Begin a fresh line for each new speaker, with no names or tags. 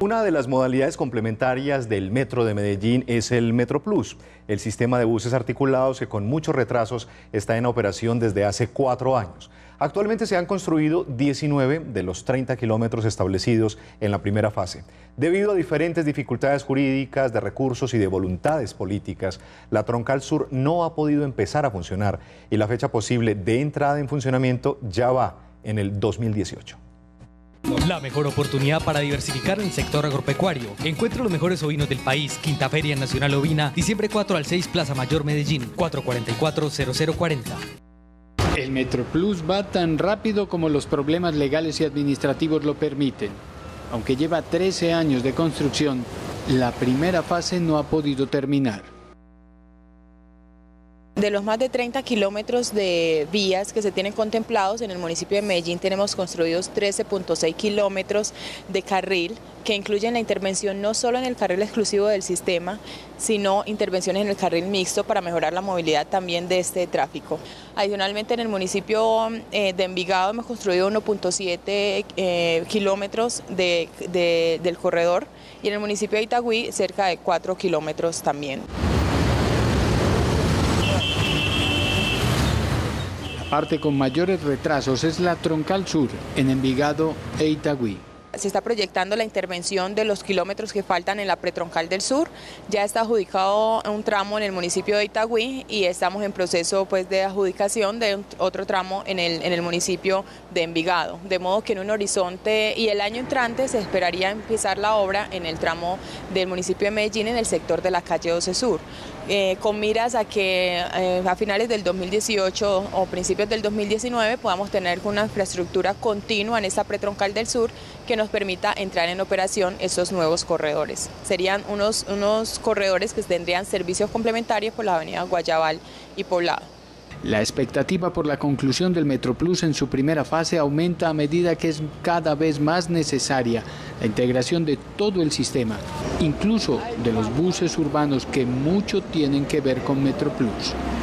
Una de las modalidades complementarias del Metro de Medellín es el MetroPlus, el sistema de buses articulados que con muchos retrasos está en operación desde hace 4 años. Actualmente se han construido 19 de los 30 kilómetros establecidos en la primera fase. Debido a diferentes dificultades jurídicas, de recursos y de voluntades políticas, la Troncal Sur no ha podido empezar a funcionar y la fecha posible de entrada en funcionamiento ya va en el 2018.
La mejor oportunidad para diversificar el sector agropecuario. Encuentre los mejores ovinos del país. Quinta Feria Nacional Ovina, diciembre 4 al 6, Plaza Mayor Medellín, 444-0040.
El MetroPlus va tan rápido como los problemas legales y administrativos lo permiten. Aunque lleva 13 años de construcción, la primera fase no ha podido terminar.
De los más de 30 kilómetros de vías que se tienen contemplados, en el municipio de Medellín tenemos construidos 13.6 kilómetros de carril, que incluyen la intervención no solo en el carril exclusivo del sistema, sino intervenciones en el carril mixto para mejorar la movilidad también de este tráfico. Adicionalmente, en el municipio de Envigado hemos construido 1.7 kilómetros del corredor, y en el municipio de Itagüí cerca de 4 kilómetros también.
La parte con mayores retrasos es la Troncal Sur, en Envigado e Itagüí.
Se está proyectando la intervención de los kilómetros que faltan en la pretroncal del sur. Ya está adjudicado un tramo en el municipio de Itagüí y estamos en proceso de adjudicación de otro tramo en el municipio de Envigado. De modo que en un horizonte y el año entrante se esperaría empezar la obra en el tramo del municipio de Medellín en el sector de la calle 12 Sur. Con miras a que a finales del 2018 o principios del 2019 podamos tener una infraestructura continua en esta pretroncal del sur que nos permita entrar en operación esos nuevos corredores. Serían unos corredores que tendrían servicios complementarios por la avenida Guayabal y Poblado.
La expectativa por la conclusión del MetroPlus en su primera fase aumenta a medida que es cada vez más necesaria la integración de todo el sistema, incluso de los buses urbanos que mucho tienen que ver con MetroPlus.